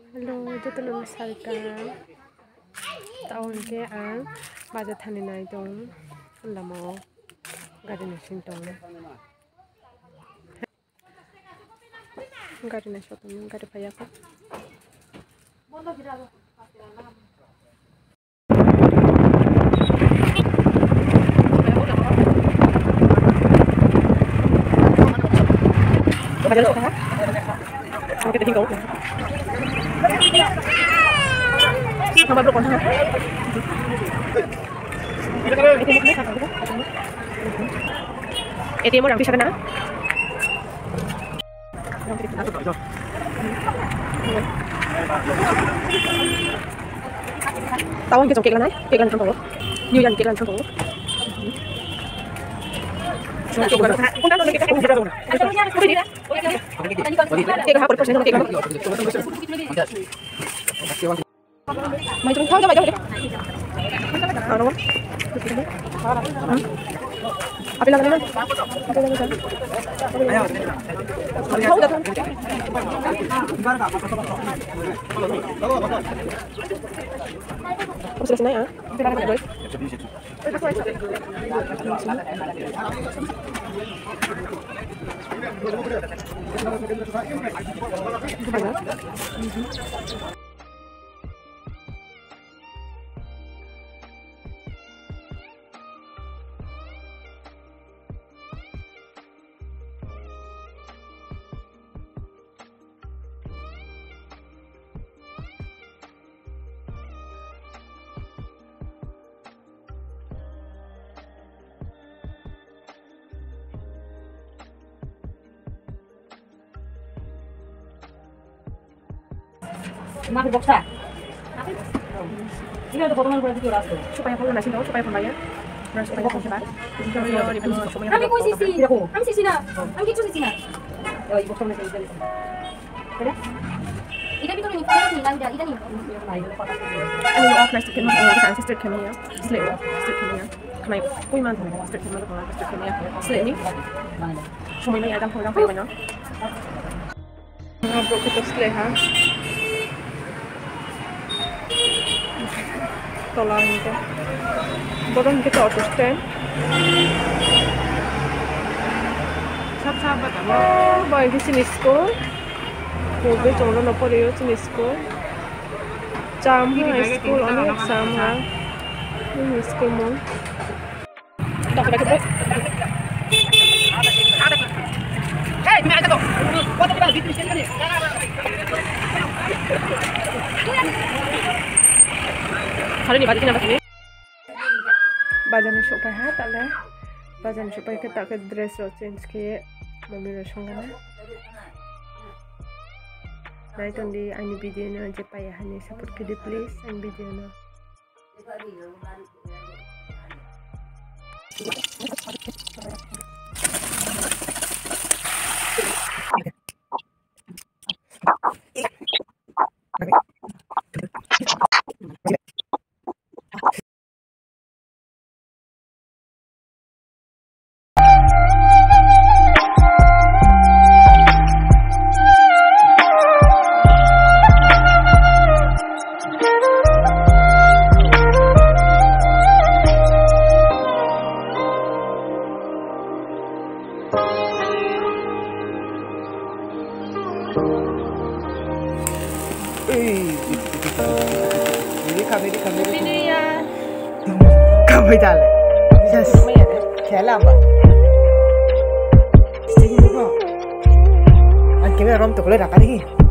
Hello, itu tuh misalkan tahun ke baca thani nai dong, lama garden sing dong, garden shot dong, garden payah kok. Baca shot ha? Kita tinggal. Nama berapa orang? ATM orang bisa kena? Tawon ke kek lanai? Kek lan tangko. New yan kek lan tangko. Kek hapur persen kek. Mai tu kau jawab. Ano? Apa lagi ni? Kau datang. Sudah senang ya? Kita nak berdoa. Makan box tak? Ini ada potongan berarti tu rasa. Supaya kalau nasi tahu supaya pembayar. Terus supaya cepat. Kami kau sisi. Kami sisi na. Kami kicu sisi na. Oh, ibu kau sisi sisi. Ada? Ida bitu ni kau ni lagi dah. Ida ni. Ano yung plastic kan mga isa sister kami ya. Sila sister kami ya. Kamay kuy man sister kami ko sister kami ya. Sila ni. Sumay may adam hanggang kayo no. Mga bro ko sila ha. Tolong kita. Borong kita auto stand. Sahabat apa? Baik di sini school. Kobe jono na pare yo sini school. Jam ha school ono exam ha. Ini school mo. Tak ada kita. Hey, me ada tu. Kau tak ada di sini ni. Hari ni baju nak ni. Baju ni supaya hat ada. Baju ni supaya kita ke dress ro change ke mami ro songana. Nah itu di ani video ni aja payah ni support ke di please and video na. Ini ya. Kamu jalan. Yes. Jalan apa? Sini juga. Akhirnya rom tu kalau dah kali.